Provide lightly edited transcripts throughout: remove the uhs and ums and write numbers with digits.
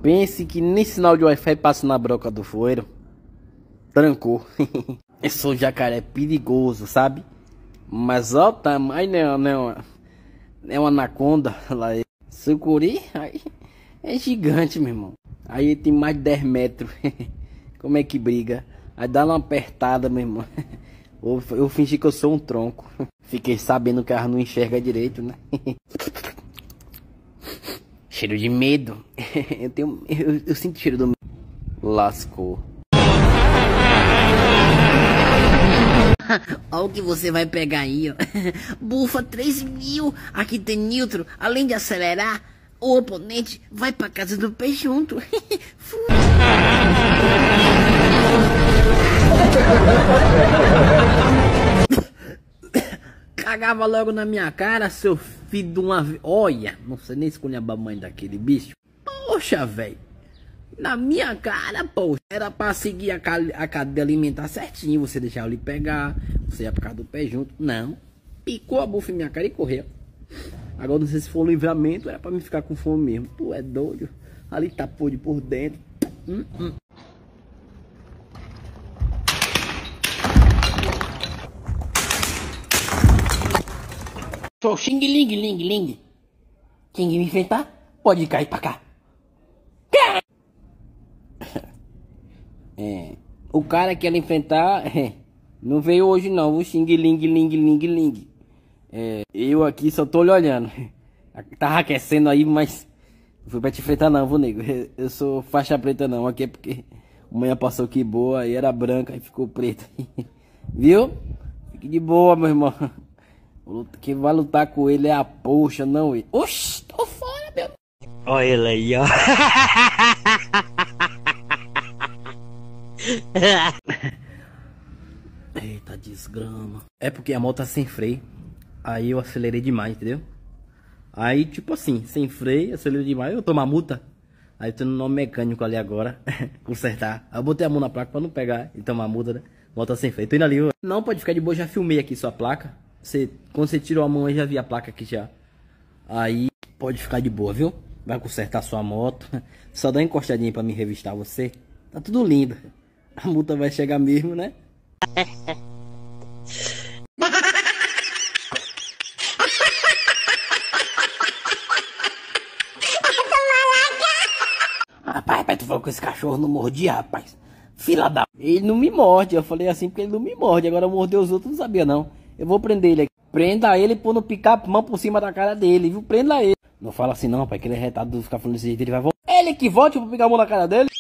Pense que nem sinal de Wi-Fi passa na broca do foeiro. Trancou. Eu sou jacaré perigoso, sabe? Mas ó o tamanho, não é uma anaconda lá. Sucuri, aí é gigante, meu irmão. Aí ele tem mais de 10 metros. Como é que briga? Aí dá uma apertada, meu irmão. Eu fingi que eu sou um tronco. Fiquei sabendo que ela não enxerga direito, né? Cheiro de medo. Eu sinto cheiro do medo. Lascou. Olha o que você vai pegar aí, ó. Bufa 3.000. Aqui tem neutro. Além de acelerar, o oponente vai pra casa do pé junto. Cagava logo na minha cara, seu filho de uma... Olha, não sei nem escolher a mãe daquele bicho. Poxa, velho. Na minha cara, poxa. Era pra seguir a cadeia alimentar certinho. Você deixar eu lhe pegar. Você ia pra casa do pé junto. Não. Picou a bufa em minha cara e correu. Agora não sei se for um livramento. Era pra me ficar com fome mesmo. Tu é doido. Ali tá podre por dentro. Sou xing ling ling ling. Quem me enfrentar pode cair pra cá. O cara que ela enfrentar não veio hoje não, o xing ling ling ling ling. Eu aqui só tô lhe olhando. Tava aquecendo aí, mas não fui pra te enfrentar não, vô nego. Eu sou faixa preta não, aqui é porque amanhã passou que boa e era branca e ficou preta. Viu? Fique de boa, meu irmão. Quem vai lutar com ele é a poxa, não ele. Oxi, tô fora, meu. Olha ele aí, ó. Eita desgrama. É porque a moto tá sem freio. Aí eu acelerei demais, entendeu? Aí tipo assim, sem freio, acelerei demais. Eu tomo a multa. Aí tô no nome mecânico ali agora. Consertar. Aí eu botei a mão na placa pra não pegar e tomar a multa, né? Moto tá sem freio. Tô indo ali, ó. Não, pode ficar de boa, já filmei aqui sua placa. Quando você tirou a mão eu já vi a placa aqui já. Aí pode ficar de boa, viu? Vai consertar sua moto. Só dá uma encostadinha pra me revistar você. Tá tudo lindo. A multa vai chegar mesmo, né? Rapaz, tu falou que esse cachorro não mordia, rapaz. Fila da... Ele não me morde. Eu falei assim porque ele não me morde. Agora morder os outros não sabia não. Eu vou prender ele aqui. Prenda ele e pôr no picar mão por cima da cara dele, viu? Prenda ele. Não fala assim não, pai, que ele é retado, ficar falando desse jeito, ele vai voltar. Ele que volte, eu vou picar a mão na cara dele.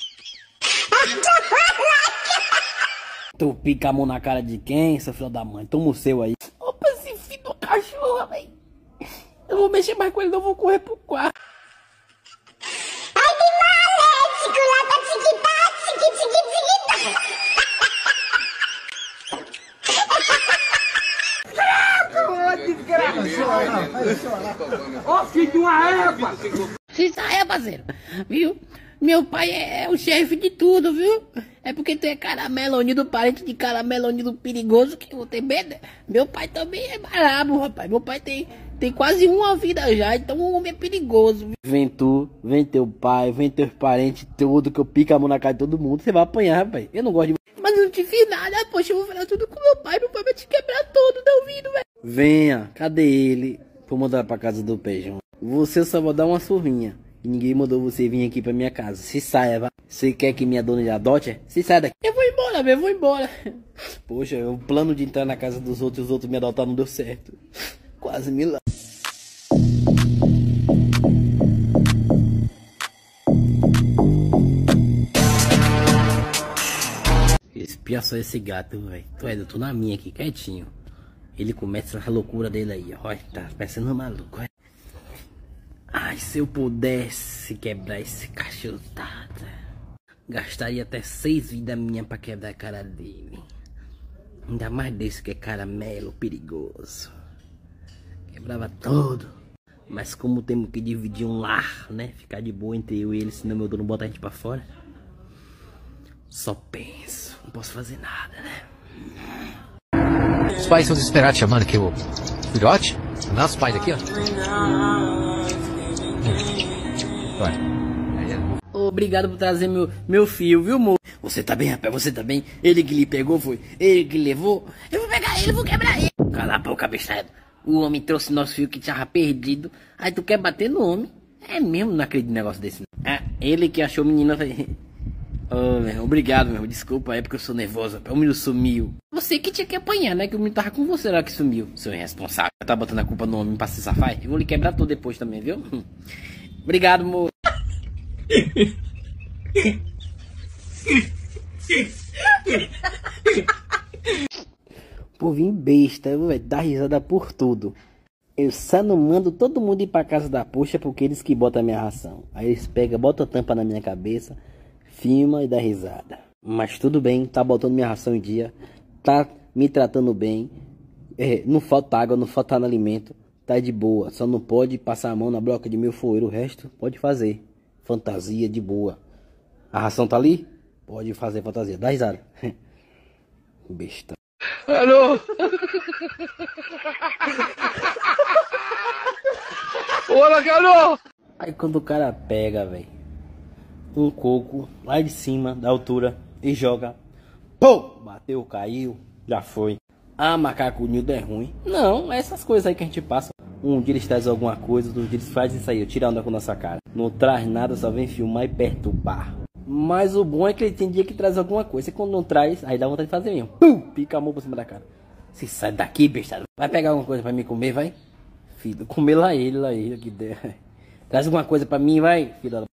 Tu pica a mão na cara de quem, seu filho da mãe? Toma o seu aí. Opa, esse filho do cachorro, velho. Eu vou mexer mais com ele, não vou correr pro quarto. Ai, que maléfico, lá tá tic-tac. Ô filho de uma égua! Se saia, parceiro, viu? Meu pai é o chefe de tudo, viu? É porque tu é caramelo unido, parente de caramelo unido perigoso, que eu vou ter medo. Meu pai também é brabo, rapaz. Meu pai tem quase uma vida já, então o homem é perigoso. Viu? Vem tu, vem teu pai, vem teus parentes, tudo, que eu pico a mão na cara de todo mundo. Você vai apanhar, rapaz. Eu não gosto de... Mas eu não te fiz nada, poxa, eu vou falar tudo com meu pai vai te quebrar todo, tá ouvindo, velho? Venha, cadê ele? Vou mandar pra casa do Pejão. Você só vai dar uma surrinha. E ninguém mandou você vir aqui pra minha casa. Se saia, vai. Você quer que minha dona lhe adote? Se sai daqui. Eu vou embora, eu vou embora. Poxa, o plano de entrar na casa dos outros e os outros me adotar não deu certo. Quase me lá. Espia só esse gato, velho. Eu tô na minha aqui, quietinho. Ele começa a loucura dele aí, ó. Tá parecendo um maluco, ó. Ai, se eu pudesse quebrar esse cachorro, gastaria até 6 vidas minhas pra quebrar a cara dele. Ainda mais desse que é caramelo perigoso. Quebrava todo. Mas como temos que dividir um lar, né? Ficar de boa entre eu e ele, senão meu dono bota a gente pra fora. Só penso, não posso fazer nada, né? Os pais são desesperados chamando aqui o filhote. Nossos pais aqui, ó. Vai. Ô, Obrigado por trazer meu fio, viu, moço? Você tá bem, rapaz? Você tá bem? Ele que lhe pegou, foi? Ele que levou? Eu vou pegar ele, vou quebrar ele. Cala a boca, bestado. O homem trouxe nosso fio que tava perdido. Aí tu quer bater no homem? É mesmo, não acredito em negócio desse. Ah, ele que achou o menino. Oh, meu, obrigado, meu. Desculpa, é porque eu sou nervoso. O menino sumiu. Você que tinha que apanhar, né? Que o menino tava com você lá que sumiu. Seu irresponsável. Tá botando a culpa no homem pra se safar? Eu vou lhe quebrar tudo depois também, viu? Obrigado, moço. Povinho besta, velho. Dá risada por tudo. Eu só não mando todo mundo ir pra casa da puxa porque eles que botam a minha ração. Aí eles pegam, botam a tampa na minha cabeça, filma e dá risada. Mas tudo bem, tá botando minha ração em dia, tá me tratando bem, não falta água, não falta alimento, tá de boa. Só não pode passar a mão na broca de milfoeiro, o resto pode fazer. Fantasia de boa. A ração tá ali? Pode fazer fantasia, dá risada. Besta. Alô? Olá, alô? Aí quando o cara pega, velho, um coco lá de cima, da altura, e joga, pô, bateu, caiu, já foi. Ah, macaco unido é ruim. Não, é essas coisas aí que a gente passa. Um dia eles trazem alguma coisa, outro dia eles fazem isso aí, tirar onda com nossa cara. Não traz nada, só vem filmar e perturbar. Mas o bom é que ele tem dia que traz alguma coisa. E quando não traz, aí dá vontade de fazer mesmo. Pica a mão por cima da cara. Se sai daqui, besta. Vai pegar alguma coisa pra mim comer, vai? Filho, comer lá ele que der. Traz alguma coisa pra mim, vai, filho da...